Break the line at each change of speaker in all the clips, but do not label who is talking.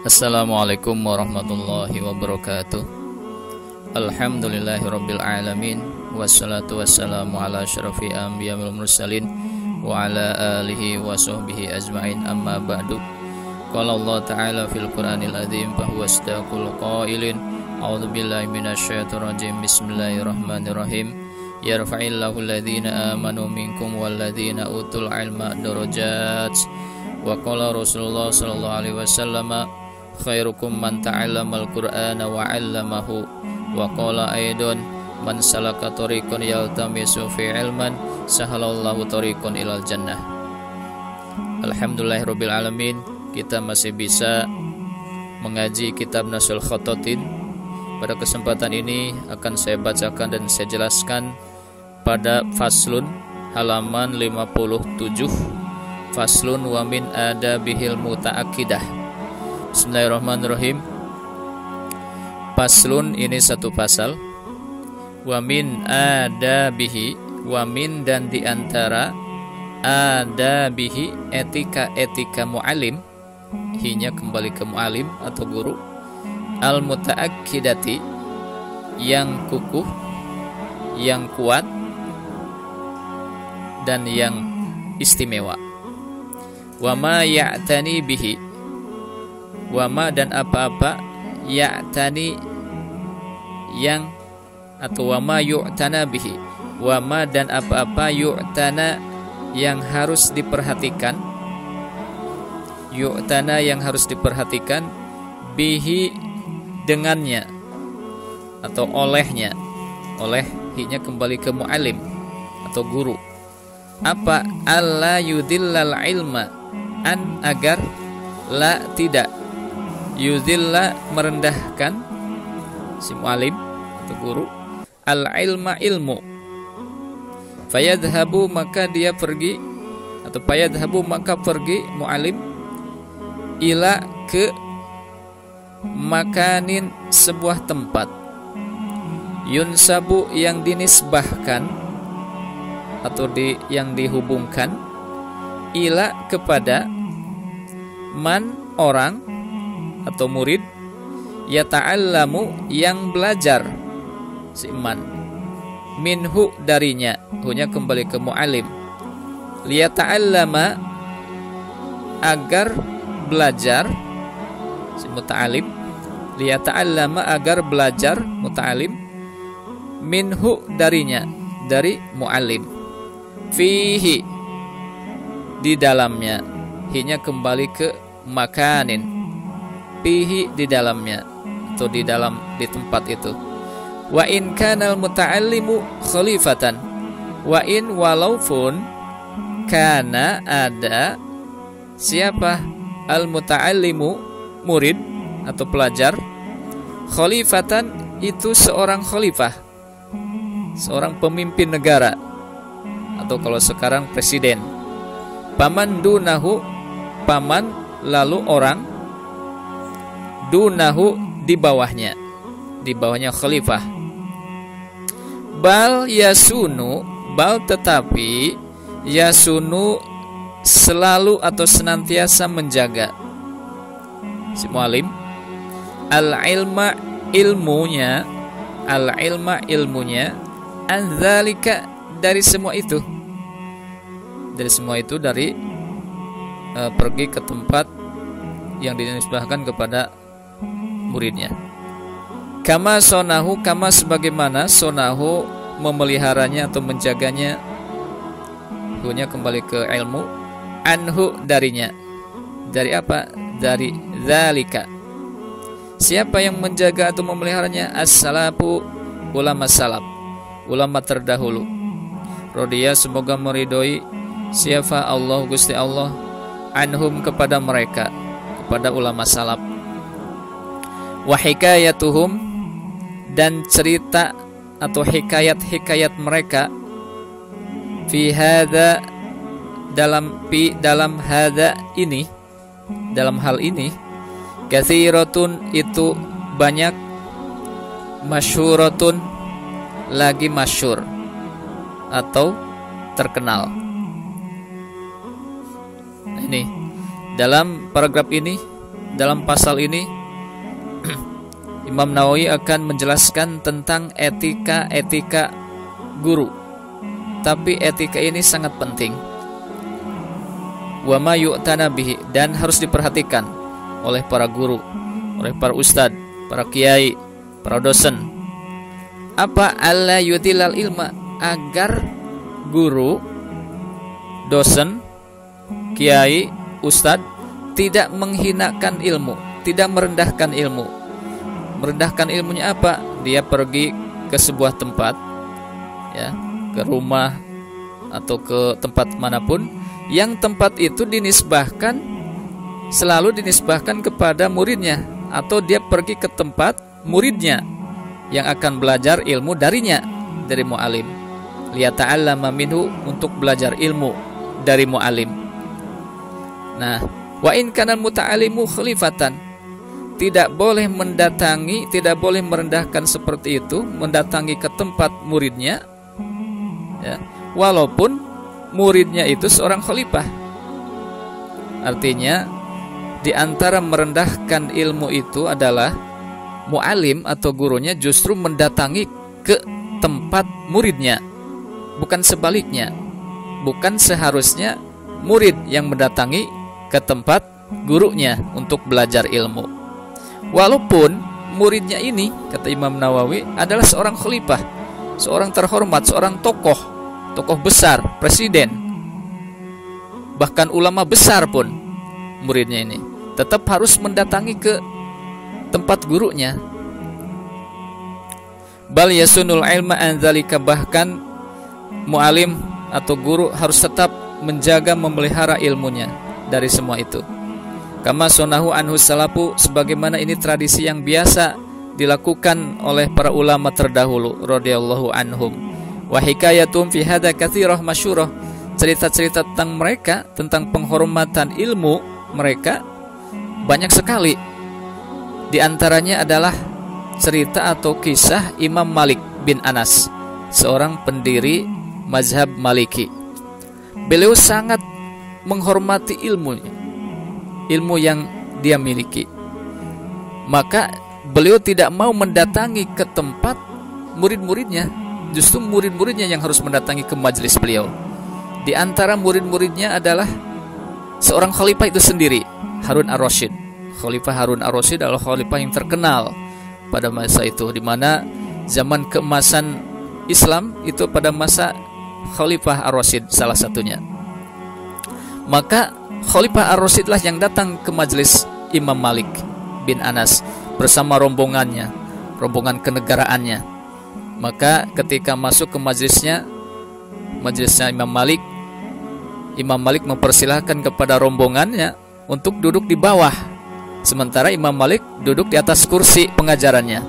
Assalamualaikum warahmatullahi wabarakatuh. Alhamdulillahirabbil alamin, wassalatu wassalamu ala asyrafil anbiya wal mursalin wa ala alihi wa sahbihi ajmain, amma ba'du. Qala Allah ta'ala fil Qur'anil azim fa huwa asdaqul qailin. A'udzu billahi minasyaitonir rajim. Bismillahirrahmanirrahim. Yarfa'illahu alladhina amanu minkum walladhina utul ilma darajat. Wa qala Rasulullah sallallahu alaihi wasallam, khairukum man ta'allamal Qur'ana wa 'allamahu. Wa qala aidan, man salaka tariqan yaltamisu fi ilman sahalallahu tariqan ilal jannah. Alhamdulillahirabbil alamin, kita masih bisa mengaji kitab Nasul Khototin. Pada kesempatan ini akan saya bacakan dan saya jelaskan pada faslun halaman 57. Faslun wa min adabihil muta'akkidah. Bismillahirrahmanirrahim. Faslun ini satu pasal. Wa min adabihi, wa min dan diantara adabihi, etika-etika mu'alim, hinya kembali ke mu'alim atau guru, al muta'akkidati, yang kukuh, yang kuat dan yang istimewa. Wa ma ya'tani bihi, wa ma dan apa-apa, ya'tani yang, atau wa ma yu'tana bihi, wa ma dan apa-apa, yu'tana yang harus diperhatikan, yu'tana yang harus diperhatikan, bihi dengannya atau olehnya. Oleh hinya kembali ke mu'alim atau guru. Apa? Alla yudillal ilma, an agar, la tidak, yudilla merendahkan si mu'alim atau guru, al ilma ilmu, fayadhabu maka dia pergi, atau fayadhabu maka pergi mu'alim, ila ke makanin sebuah tempat, yunsabu yang dinisbahkan atau yang dihubungkan, ila kepada, man orang atau murid, yata'allamu yang belajar si man, minhu darinya, hunya kembali ke mu'alim, liyata'allama agar belajar si muta'alim, liyata'allama agar belajar muta'alim, minhu darinya, dari mu'alim, fihi di dalamnya, hinya kembali ke makanin, fihi di dalamnya atau di dalam, di tempat itu. Wa in kanal muta'allimu khalifatan, wa in walaupun kana ada siapa, al muta'allimu murid atau pelajar, khalifatan itu seorang khalifah, seorang pemimpin negara, atau kalau sekarang presiden. Paman dunahu, paman lalu orang, dunahu di bawahnya, di bawahnya khalifah. Bal yasunu, bal tetapi, yasunu selalu atau senantiasa menjaga si mu'alim, al ilma ilmunya, al ilma ilmunya, anzalika dari semua itu, dari semua itu, dari pergi ke tempat yang dinisbahkan kepada muridnya. Kama sonahu, kama sebagaimana, sonahu memeliharanya atau menjaganya, hunya kembali ke ilmu, anhu darinya, dari apa? Dari zalika. Siapa yang menjaga atau memeliharanya? As-salafu, ulama salaf, ulama terdahulu. Rodiya semoga meridhoi, siapa Allah Gusti Allah, anhum kepada mereka, kepada ulama salaf. Wa hikayatuhum dan cerita atau hikayat-hikayat mereka, fi hadza dalam hadza ini, dalam hal ini, katsiratun itu banyak, masyhuratun lagi masyhur atau terkenal. Ini dalam paragraf ini dalam pasal ini Imam Nawawi akan menjelaskan tentang etika guru. Tapi etika ini sangat penting. Wa ma yu'tana bihi, dan harus diperhatikan oleh para guru, oleh para ustadz, para kiai, para dosen. Apa? Alla yudilal ilma, agar guru, dosen, kiai, ustadz tidak menghinakan ilmu, tidak merendahkan ilmu. Merendahkan ilmunya apa? Dia pergi ke sebuah tempat, ya, ke rumah atau ke tempat manapun, yang tempat itu selalu dinisbahkan kepada muridnya, atau dia pergi ke tempat muridnya yang akan belajar ilmu darinya, dari mu'alim. Liyata'allama minhu, untuk belajar ilmu dari mu'alim. Nah, wa in kana muta'allimu khalifatan, tidak boleh mendatangi, tidak boleh merendahkan seperti itu, mendatangi ke tempat muridnya, ya, walaupun muridnya itu seorang khalifah. Artinya, di antara merendahkan ilmu itu adalah mu'alim atau gurunya justru mendatangi ke tempat muridnya, bukan sebaliknya. Bukan seharusnya murid yang mendatangi ke tempat gurunya untuk belajar ilmu. Walaupun muridnya ini, kata Imam Nawawi, adalah seorang khalifah, seorang terhormat, seorang tokoh besar, presiden, bahkan ulama besar pun, muridnya ini tetap harus mendatangi ke tempat gurunya. Bal yasunul ilma an dzalika, bahkan mu'alim atau guru harus tetap menjaga, memelihara ilmunya dari semua itu. Kama sunahu anhu salafu, sebagaimana ini tradisi yang biasa dilakukan oleh para ulama terdahulu radhiyallahu anhum. Wa hikayatum fi hadza katsirah masyhurah, cerita-cerita tentang mereka, tentang penghormatan ilmu mereka banyak sekali. Di antaranya adalah cerita atau kisah Imam Malik bin Anas, seorang pendiri mazhab Maliki. Beliau sangat menghormati ilmu yang dia miliki. Maka beliau tidak mau mendatangi ke tempat murid-muridnya, justru murid-muridnya yang harus mendatangi ke majelis beliau. Di antara murid-muridnya adalah seorang khalifah itu sendiri, Harun ar-Rasyid. Khalifah Harun ar-Rasyid adalah khalifah yang terkenal pada masa itu, di mana zaman keemasan Islam itu pada masa Khalifah ar-Rasyid salah satunya. Maka Khalifah ar-Rasyid lah yang datang ke majelis Imam Malik bin Anas bersama rombongannya, rombongan kenegaraannya. Maka ketika masuk ke majelisnya Imam Malik mempersilahkan kepada rombongannya untuk duduk di bawah, sementara Imam Malik duduk di atas kursi pengajarannya.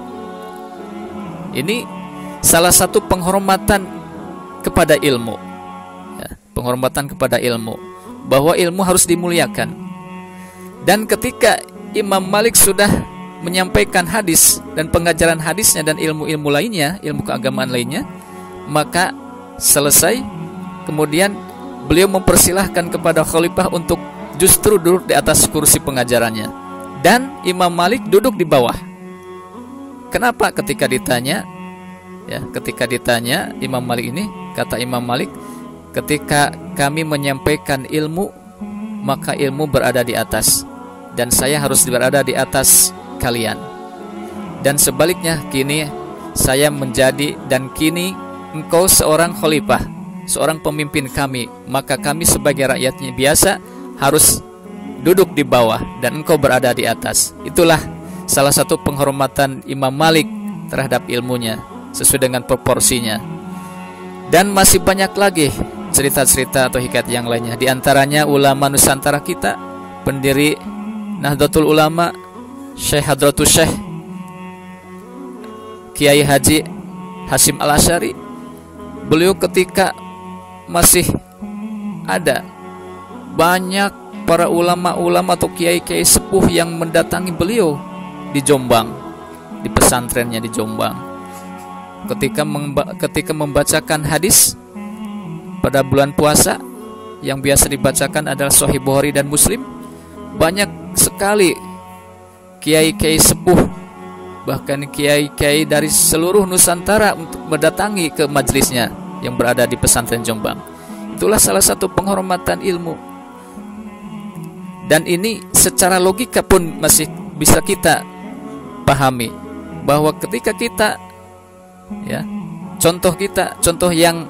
Ini salah satu penghormatan kepada ilmu, ya, penghormatan kepada ilmu, bahwa ilmu harus dimuliakan. Dan ketika Imam Malik sudah menyampaikan hadis dan pengajaran hadisnya dan ilmu-ilmu lainnya, ilmu keagamaan lainnya, maka selesai, kemudian beliau mempersilahkan kepada khalifah untuk justru duduk di atas kursi pengajarannya, dan Imam Malik duduk di bawah. Kenapa? Ketika ditanya Imam Malik ini, kata Imam Malik, ketika kami menyampaikan ilmu, maka ilmu berada di atas, dan saya harus berada di atas kalian. Dan sebaliknya, kini saya menjadi, dan kini engkau seorang khalifah, seorang pemimpin kami, maka kami sebagai rakyatnya biasa harus duduk di bawah dan engkau berada di atas. Itulah salah satu penghormatan Imam Malik terhadap ilmunya, sesuai dengan proporsinya. Dan masih banyak lagi cerita-cerita atau hikayat yang lainnya. Di antaranya ulama Nusantara kita, pendiri Nahdlatul Ulama, Syekh Hadratus Syekh Kiai Haji Hasyim Al-Asy'ari. Beliau ketika masih ada banyak para ulama-ulama atau kiai-kiai sepuh yang mendatangi beliau di Jombang, di pesantrennya di Jombang. Ketika membacakan hadis pada bulan puasa, yang biasa dibacakan adalah Sahih Bukhari dan Muslim, banyak sekali kiai-kiai sepuh, bahkan kiai-kiai dari seluruh Nusantara untuk mendatangi ke majelisnya yang berada di pesantren Jombang. Itulah salah satu penghormatan ilmu. Dan ini secara logika pun masih bisa kita pahami, bahwa ketika kita, ya, contoh yang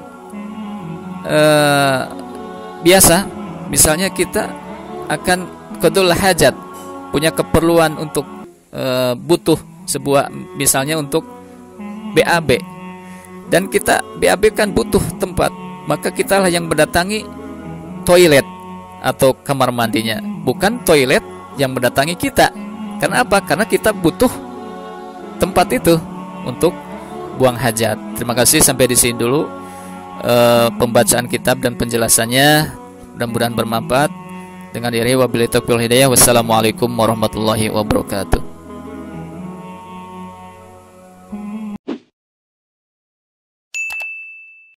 biasa, misalnya kita akan qadul hajat, punya keperluan untuk butuh sebuah, misalnya untuk BAB, dan kita BAB kan butuh tempat, maka kitalah yang mendatangi toilet atau kamar mandinya, bukan toilet yang mendatangi kita. Karena apa? Karena kita butuh tempat itu untuk buang hajat. Terima kasih, sampai di sini dulu pembacaan kitab dan penjelasannya. Mudah-mudahan bermanfaat. Dengan diri wabillahi taufiq wal hidayah. Wassalamualaikum warahmatullahi wabarakatuh.